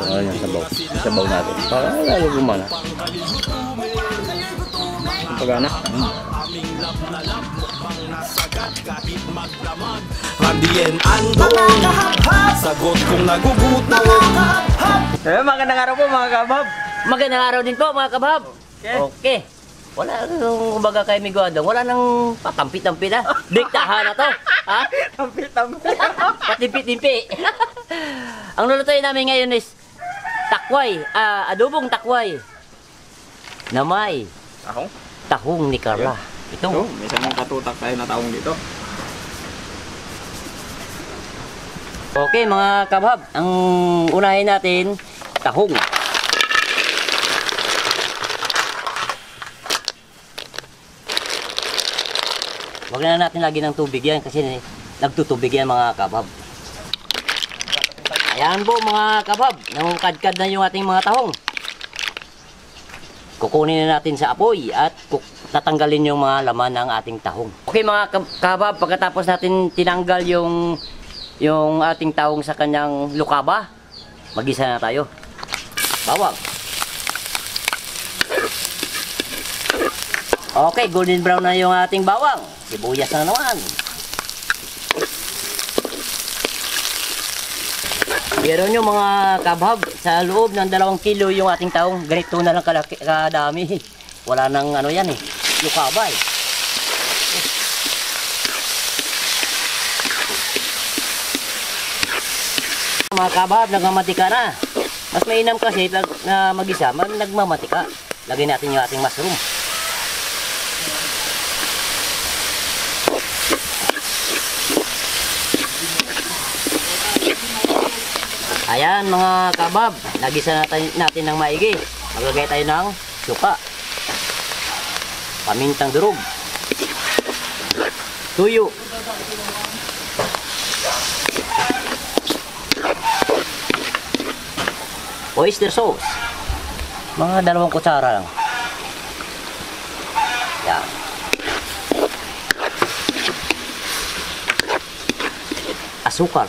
Ngayon yung sabaw. Sabaw natin. Para lalo gumana. Ang pagana. Randian andong sagot kong nagugutom. Magandang araw po mga kabab. Magandang araw din po mga kabab. Okay. Wala nung kumbaga kay Migo Andong, wala nang patampi-tampi na. Diktahan na to. Ha? Tampi-tampi. Patimpi-timpi. Ang lulutuin namin ngayon is takway, adobong takway. Na may Tahong? tahong ni Carla. Ito, may isang katutak tayo na tahong dito. Okay mga kabab, ang unahin natin tahong. Huwag na natin lagi ng tubig yan kasi nagtutubig yan mga kabab. Ayan po mga kabab, namukadkad na yung ating mga tahong. Kukunin na natin sa apoy at tatanggalin yung mga laman ng ating tahong. Okay mga kabab, pagkatapos natin tinanggal yung ating tahong sa kanyang lukaba, magisa na tayo. Bawang. Okay, golden brown na yung ating bawang. Sibuyas na naman. Meron nyo mga kabab, sa loob ng 2 kilo yung ating tahong. Ganito na lang kadami. Wala nang ano yan eh, lukaba eh. Mga kabab, nagmamatika na. Mas mainam kasi pag mag-isa, nagmamatika. Lagyan natin yung ating mushroom. Ayan mga kabab, nagisa natin ng maigi. Maglagay tayo ng suka, pamintang durog, tuyo, oyster sauce, mga 2 kutsara lang. Yan. Asukal.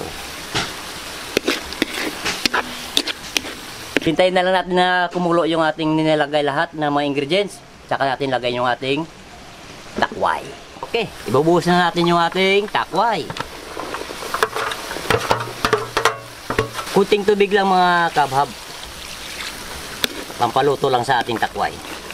Hintayin na lang natin na kumulo yung ating nilalagay lahat ng mga ingredients. Tsaka natin lagay yung ating takway. Okay, ibubuhos na natin yung ating takway. Kunting tubig lang mga kabhab. Pampaluto lang sa ating takway.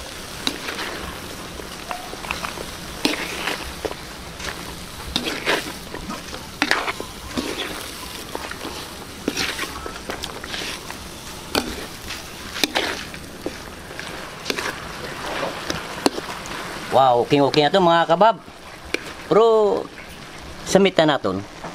Wow, okay na ito mga kabab. Pero samit na natin.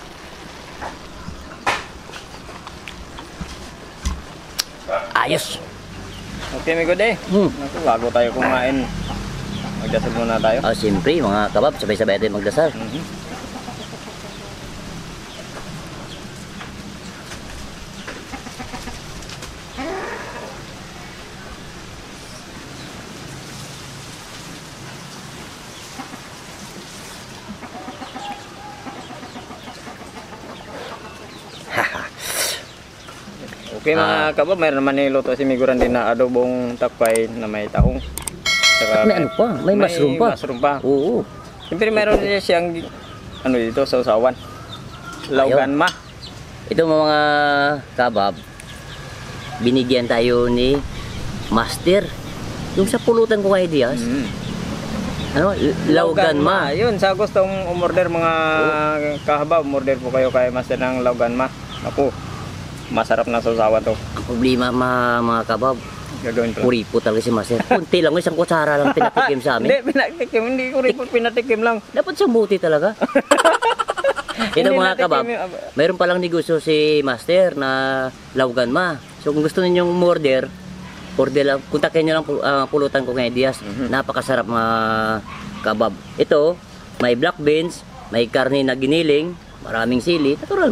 Ayos. Okay, may good eh. Bago tayo kumain, magdasal muna tayo. Siyempre mga kabab, sabay-sabay tayo magdasal. Okay mga kabab, mayroon naman niluto si Miguran din na adobong takway na may tahong. Saka May ano pa? May mushroom pa. Mushroom pa. Oo. Siyempre mayroon din siyang ano dito, sausawan. Laugan ma. Ito mga kabab, binigyan tayo ni Master. Yung sa pulutan ko kay Diaz. Ano? Laugan ma. Yun, sa gustong umorder mga kahabab, umorder po kayo kay Master ng laugan ma. Ako, masarap na sausawan to. Ang problema mga kabab, Gagawin ko. puripo talaga si Master. Kunti lang, isang kutsara lang pinatikim sa amin. Hindi, pinatikim. Hindi ko rin pinatikim lang. Dapat siyang buti talaga. Ito Hindi mga natin kabab, mayroon palang negosyo si Master na laugan ma. So kung gusto ninyong order lang, kontakin nyo lang pulutan ko kay Diaz. Napakasarap mga kabab. Ito, may black beans, may karne na giniling, maraming sili, natural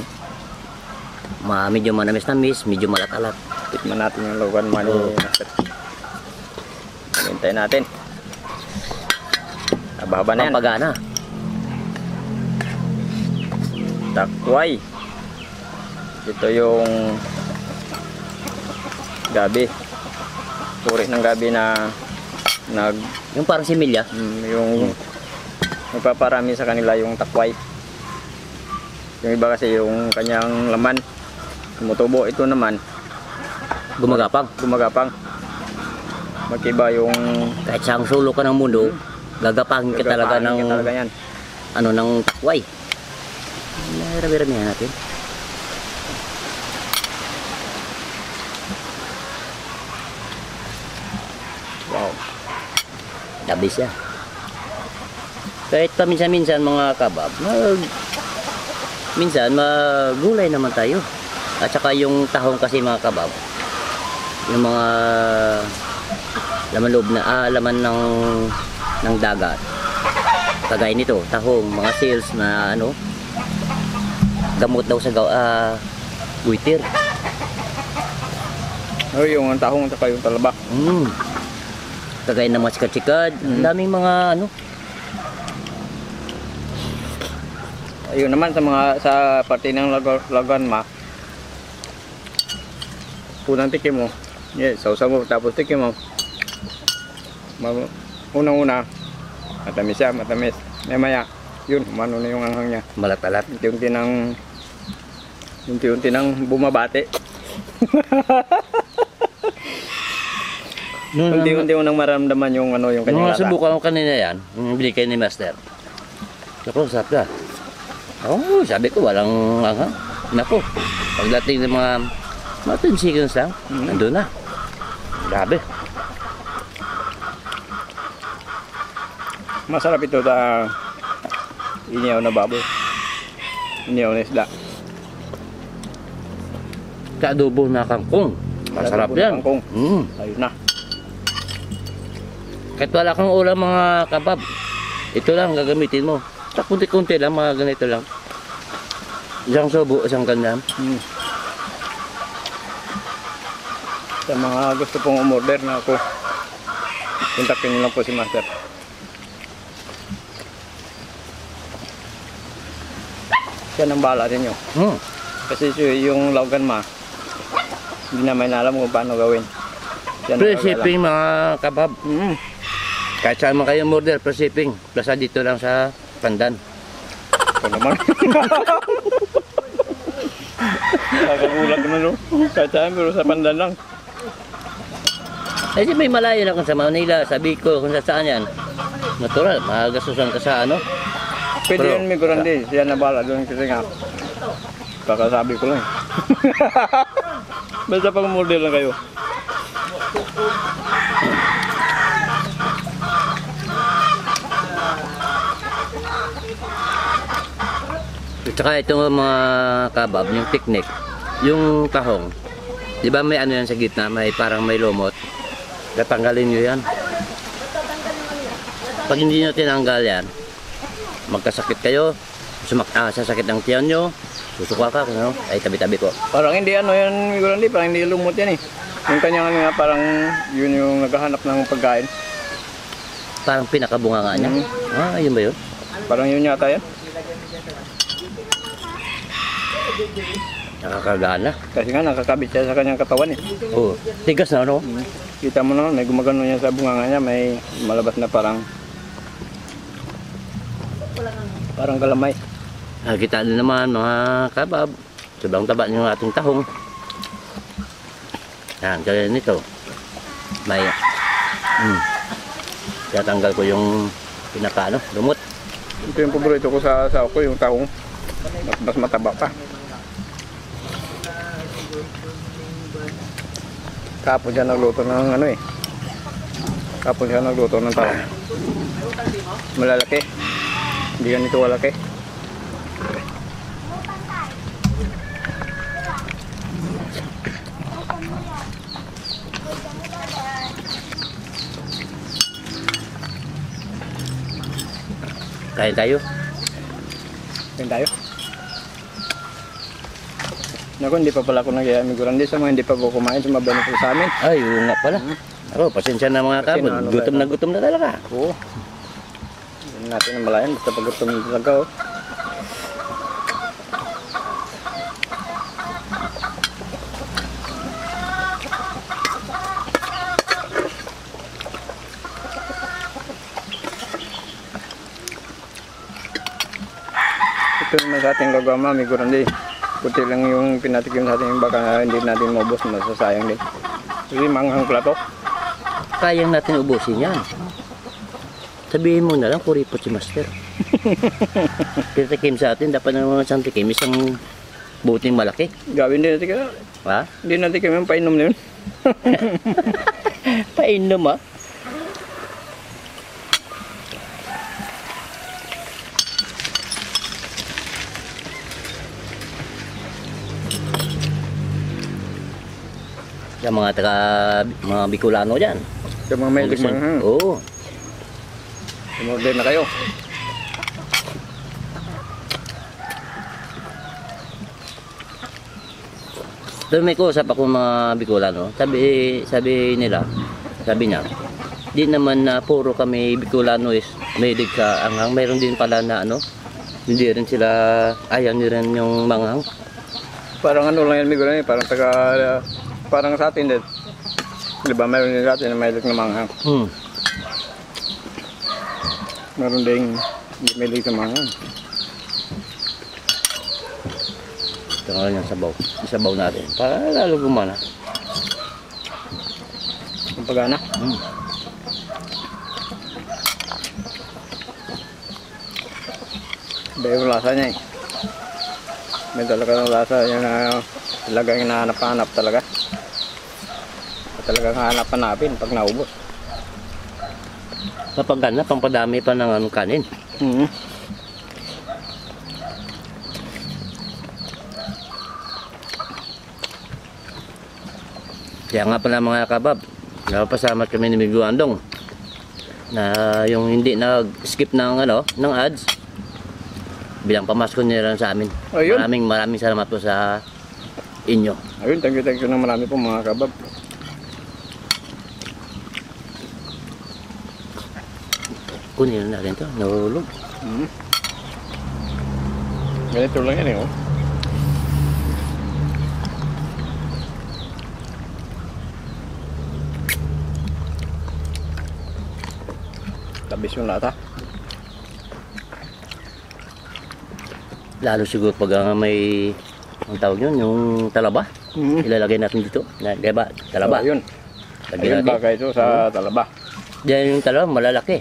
medyo manamis-namis, medyo malat-alat. Tikman natin yung laugan ma ni Master. Hintayin natin. Haba-haba na yan. Pampagana. Takway. Ito yung gabi. Uri ng gabi na Yung parang similya. yung nagpaparami sa kanila yung takway. Yung iba kasi yung kanyang laman tumutubo, ito naman Gumagapang. magkiba yung Kahit sa sulok ka ng mundo, gagapangin ka talaga ng yan. ano ng takway. Rami-ramihan natin. Wow. Tabi siya. Kahit paminsan-minsan mga kabab, minsan magulay naman tayo. At saka yung tahong kasi mga kabab, yung mga laman loob na laman ng dagat. Kagaya nito, tahong, mga seals na ano, gamot daw sa buitir. Yung tahong at yung talaba. Kagaya ng mga sikad-sikad, daming mga ano. Ayun naman sa parte ng laganma. Unang tikim mo. Yes, sausaw mo tapos tikim mo. Unang-una matamis siya, matamis. Maya, yun, umano na yung anghang niya. Malat-alat. Unti-unti nang bumabate. Unti-unti mo nang maramdaman yung ano yung Nung kanyang lasa. nasubukan ko kanina yan, yung bili kayo ni Master. Naku, sarap ka. Oo, sabi ko, walang anghang. Naku, pagdating ng mga 10 seconds lang, nandun na. Grabe. Masarap ito sa inihaw na baboy. Inihaw na isda. Kaadobo na kangkong. Masarap Adobo na yan. kangkong. Mm. Ayun na. Kahit wala kang ulam mga kabab, ito lang gagamitin mo. Sa kunti-kunti lang, mga ganito lang. Isang subo, isang ganyan. Sa mga gusto pong umorder na ako, kontakin nyo lang po si Master. Siya nang bahala ninyo. Kasi yung lauganma, hindi naman alam kung paano gawin. Siya nang Free bahala. shipping mga kabab. Kahit saan man kayo order, free shipping. Plasa dito lang sa Pandan. Ito naman. Nakagulat naman no. Kahit saan, pero sa Pandan lang. Eh di may malayo na kung sa Manila, sa Bicol, kung sa saan yan. Natural, magasusan ka sa ano. Pwede Pero- yun, Migorande. Siya na bahala doon kasi nga. Kakasabi ko lang. Basta pag umorder lang kayo. At saka itong mga kabab, yung technique, yung tahong. Di ba may ano yan sa gitna, may parang may lumot. Tatanggalin nyo yan. Pag hindi nyo tinanggal yan, magkasakit kayo, sasakit ang tiyan nyo, susuka ka, ano, ay tabi-tabi ko. Parang hindi ano yan, Migorande. Parang hindi lumot yan eh. Yung kanyang ano nga, parang yun yung naghahanap ng pagkain. Parang pinakabunga nga niya. Yun ba yun? Parang yun yata yan. Nakakagana. Kasi nga nakakabit siya sa kanyang katawan eh. Oo. Tigas na, ano? Kita mo naman, may gumagano niya sa bunganga niya, may malabas na parang galamay. Nakikita din naman mga kabab. Sobrang taba yung ating tahong. Yan, kaya nito. May tatanggal ko yung pinaka lumot. Ito yung paborito ko sa ako, yung tahong. Mas mataba pa. Kapon siya nagluto ng ano eh. Kapon siya nagluto ng tahong. Malalaki. Hindi ganito malaki. Kain tayo. Kain tayo. Naku, hindi pa pala ako nag-Migorande sa mga hindi pa po kumain, sumabay na po sa amin. Ay, yun nga pala. Ako, pasensya na mga Kasi kabab. ano Gutom ba- na gutom na talaga. Oo. Hindi natin namalayan, basta pag gutom na talaga oh. Ito naman sa ating lagama, may gurandi. Puti lang yung pinatikim sa ating baka hindi natin maubos, masasayang din. Kasi manghang plato. Kayang natin ubusin yan. Sabihin mo na lang, kuripot si Master. Pinatikim sa atin, dapat naman isang tikim, isang buting malaki. Gawin din natin kaya. Ha? Hindi natin kami yung painom na yun. Painom ah. Sa mga Bicolano dyan. Yung mga may manghang. Oo. Umorder na kayo. Doon may kusap ako mga Bicolano. Sabi niya, di naman na puro kami Bicolano is mahilig sa anghang. Mayroon din pala na hindi rin sila, ayaw nila rin yung manghang. Parang ano lang yan, may gulay, parang sa atin din. Diba, mayroon din sa atin na mahilig na manghang. Meron din hindi mahilig sa manghang. Ito nga yung sabaw. Isabaw natin. Para lalo gumana. Ang pagana. Iba yung lasa niya eh. May talaga ng lasa niya na talagang hinahanap-hanap talaga. Talagang hanap-hanapin pag naubos. Kapag pampadami pa ng kanin. Kaya nga pala mga kabab, napasama kami ni Miguel Andong na yung hindi nag-skip ng ads, bilang pamasko nila sa amin. Ayun. Maraming salamat po sa inyo. Ayun, thank you na marami po mga kabab. Kunin na natin ito, nahulog. Ganito lang yan eh, oh. Tabis yung lata. Lalo siguro pag may, ang tawag yun, yung talaba. Ilalagay natin dito. Diba? Talaba. Ayun. Lagyan Ayun natin. baka ito sa talaba. Diyan yung talaba, malalaki.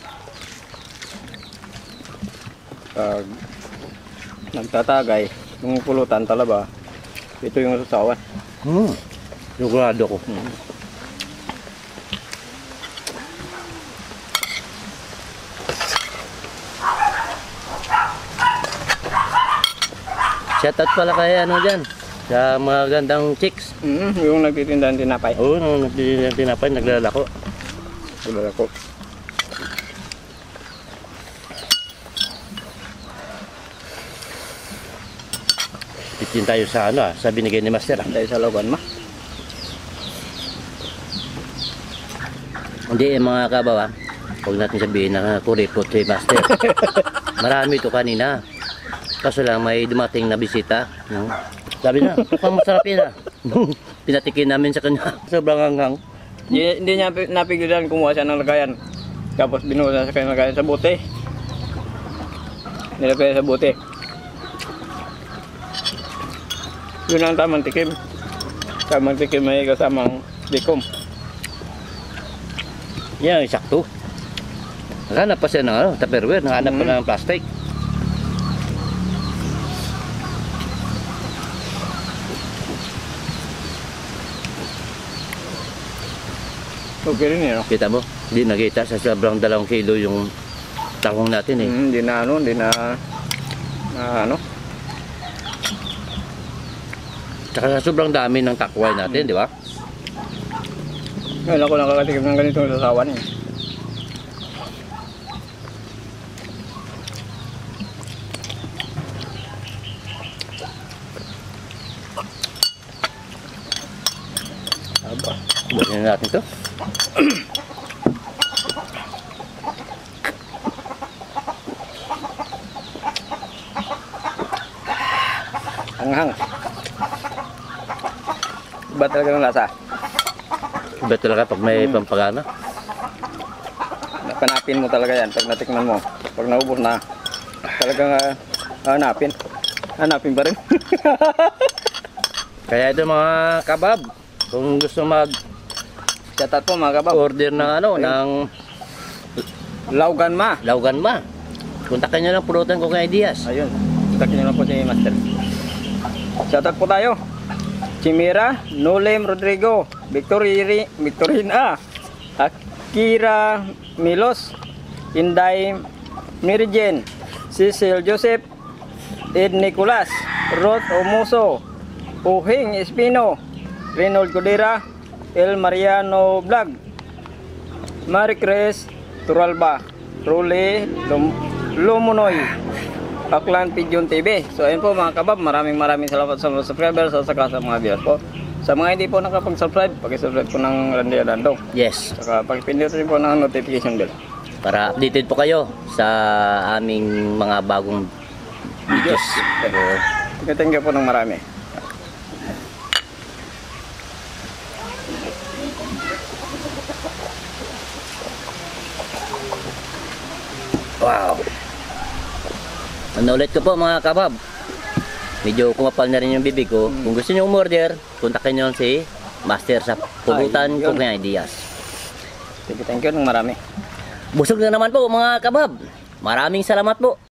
Pag nagtatagay, yung pulutan talaba, ito yung sasawan. Sigurado ko. Shoutout pala kaya dyan sa mga gandang chicks. Yung nagtitinda ng tinapay. Oo, nung tinapay, naglalako. Tulad ako. Titin tayo sa sa binigay ni Master. Dahil sa logan ma. Hindi mga kabawa, huwag natin sabihin na kuripot si Master. Marami ito kanina. Kaso lang may dumating na bisita. Sabi na, mukhang masarap yan Pinatikin namin sa kanya. Sobrang hanghang. Hindi niya napigilan kumuha siya ng lagayan. Tapos binuha sa kanyang lagayan sa bote. Nilagay sa bote. Yun ang tamang tikim. Tamang tikim may kasamang likom. Yan, sakto. Naghanap pa siya ng Tupperware, naghanap pa ng plastic. Okay rin yun. Kita mo, hindi nakita sa sobrang 2 kilo yung tahong natin eh. Hindi na hindi na Tsaka sa sobrang dami ng takway natin, di ba? Ngayon ako nakakatikim ng ganitong sasawan eh. Aba, buhin natin to. Hanghang. Iba talaga ng lasa. Iba talaga pag may pampagana. Panapin mo talaga yan pag natikman mo. Pag naubos na, talagang Hanapin pa rin. Kaya ito mga kabab, kung gusto Shout out po mga kabab. mag-order ng ng Laugan Ma. Laugan Ma, kontakin nyo lang pulutan ko kay Diaz. Ayun. Kontakin nyo lang po si Master. Shout out po tayo. Chimera, Nolem Rodrigo, Victorina, Akira Milos, Inday Mirijen, Cecil Joseph, Ed Nicolas, Rod Omoso, Uhing Espino, Reynold Codera, El Mariano Vlog, Maricres Turalba, Rule Lumunoy, Aklan Pigeon TV. So ayun po mga kabab, maraming salamat sa mga subscribers at saka sa mga viewers po. Sa mga hindi po nakapag-subscribe, pag-subscribe po ng Randy Adandong. Yes, Saka pag-pindot rin po ng notification bell. para updated po kayo sa aming mga bagong videos. Thank you po ng marami. Wow. Ano ulit ko po mga kabab. Medyo kumapal na rin yung bibig ko. Kung gusto nyo umorder, kontakin nyo si Master sa pulutan Ay, ko yun. kay Diaz. Thank you ng marami. Busog na naman po mga kabab. Maraming salamat po.